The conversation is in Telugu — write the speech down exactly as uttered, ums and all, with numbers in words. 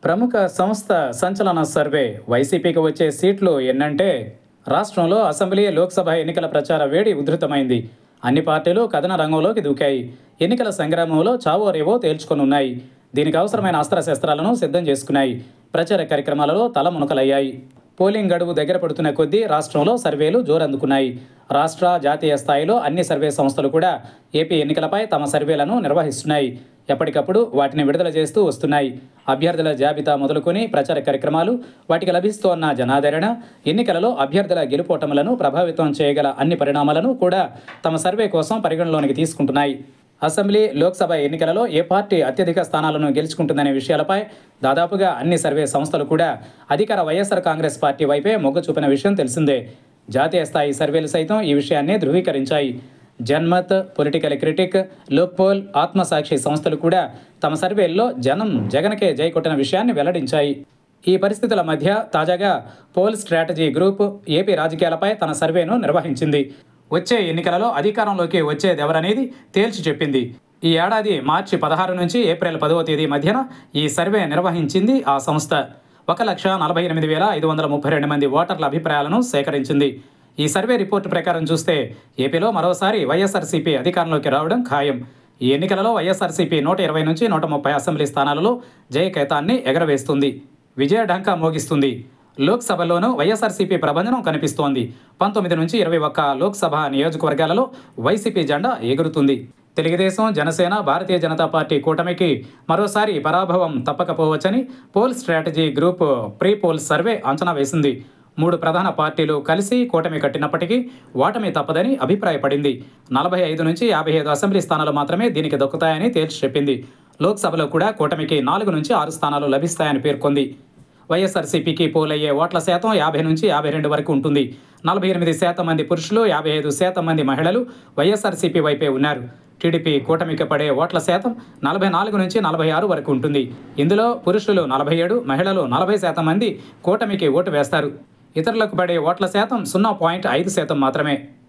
ప్రముఖ సంస్థ సంచలన సర్వే వైసీపీకి వచ్చే సీట్లు ఎన్నంటే రాష్ట్రంలో అసెంబ్లీ లోక్సభ ఎన్నికల ప్రచార వేడి ఉధృతమైంది. అన్ని పార్టీలు కథన రంగంలోకి దూకాయి. ఎన్నికల సంగ్రామంలో చావో రేవో తేల్చుకొనున్నాయి. దీనికి అవసరమైన అస్త్రశస్త్రాలను సిద్ధం చేసుకున్నాయి. ప్రచార కార్యక్రమాలలో తలమునకలయ్యాయి. పోలింగ్ గడువు దగ్గర పడుతున్న కొద్దీ రాష్ట్రంలో సర్వేలు జోరందుకున్నాయి. రాష్ట్ర జాతీయ స్థాయిలో అన్ని సర్వే సంస్థలు కూడా ఏపీ ఎన్నికలపై తమ సర్వేలను నిర్వహిస్తున్నాయి. ఎప్పటికప్పుడు వాటిని విడుదల చేస్తూ వస్తున్నాయి. అభ్యర్థుల జాబితా మొదలుకొని ప్రచార కార్యక్రమాలు, వాటికి లభిస్తోన్న జనాదరణ, ఎన్నికలలో అభ్యర్థుల గెలుపోటములను ప్రభావితం చేయగల అన్ని పరిణామాలను కూడా తమ సర్వే కోసం పరిగణలోనికి తీసుకుంటున్నాయి. అసెంబ్లీ, లోక్సభ ఎన్నికలలో ఏ పార్టీ అత్యధిక స్థానాలను గెలుచుకుంటుందనే విషయాలపై దాదాపుగా అన్ని సర్వే సంస్థలు కూడా అధికార వైఎస్ఆర్ కాంగ్రెస్ పార్టీ వైపే మొగ్గు చూపిన విషయం తెలిసిందే. జాతీయ స్థాయి సర్వేలు సైతం ఈ విషయాన్ని ధృవీకరించాయి. జన్మత్, పొలిటికల్ క్రిటిక్, లోక్పోల్, ఆత్మసాక్షి సంస్థలు కూడా తమ సర్వేల్లో జనం జగన్కే జై కొట్టిన విషయాన్ని వెల్లడించాయి. ఈ పరిస్థితుల మధ్య తాజాగా పోల్ స్ట్రాటజీ గ్రూప్ ఏపీ రాజకీయాలపై తన సర్వేను నిర్వహించింది. వచ్చే ఎన్నికలలో అధికారంలోకి వచ్చేదెవరనేది తేల్చి చెప్పింది. ఈ ఏడాది మార్చి పదహారు నుంచి ఏప్రిల్ పదవ తేదీ మధ్యన ఈ సర్వే నిర్వహించింది ఆ సంస్థ. ఒక లక్ష నలభై ఎనిమిది వేల ఐదు వందల ముప్పై రెండు మంది ఓటర్ల అభిప్రాయాలను సేకరించింది. ఈ సర్వే రిపోర్టు ప్రకారం చూస్తే ఏపీలో మరోసారి వైఎస్ఆర్సీపీ అధికారంలోకి రావడం ఖాయం. ఈ ఎన్నికలలో వైఎస్ఆర్సీపీ నూట ఇరవై నుంచి నూట ముప్పై అసెంబ్లీ స్థానాలలో జయకేతాన్ని ఎగరవేస్తుంది, విజయ ఢంకా మోగిస్తుంది. లోక్సభలోనూ వైఎస్ఆర్సీపీ ప్రభంజనం కనిపిస్తోంది. పంతొమ్మిది నుంచి ఇరవై ఒక్క లోక్సభ నియోజకవర్గాలలో వైసీపీ జెండా ఎగురుతుంది. తెలుగుదేశం, జనసేన, భారతీయ జనతా పార్టీ కూటమికి మరోసారి పరాభవం తప్పకపోవచ్చని poll strategy group pre poll survey అంచనా వేసింది. మూడు ప్రధాన పార్టీలు కలిసి కూటమి కట్టినప్పటికీ ఓటమి తప్పదని అభిప్రాయపడింది. నలభై ఐదు నుంచి యాభై ఐదు అసెంబ్లీ స్థానాలు మాత్రమే దీనికి దక్కుతాయని తేల్చి చెప్పింది. లోక్సభలో కూడా కూటమికి నాలుగు నుంచి ఆరు స్థానాలు లభిస్తాయని పేర్కొంది. వైఎస్ఆర్సీపీకి పోలయ్యే ఓట్ల శాతం యాభై నుంచి యాభై రెండు వరకు ఉంటుంది. నలభై ఎనిమిది శాతం మంది పురుషులు, యాభై ఐదు శాతం మంది మహిళలు వైఎస్ఆర్సీపీ వైపే ఉన్నారు. టీడీపీ కూటమికి పడే ఓట్ల శాతం నలభై నాలుగు నుంచి నలభై ఆరు వరకు ఉంటుంది. ఇందులో పురుషులు నలభై ఏడు, మహిళలు నలభై శాతం మంది కూటమికి ఓటు వేస్తారు. ఇతరులకు పడే ఓట్ల శాతం సున్నా పాయింట్ ఐదు శాతం మాత్రమే.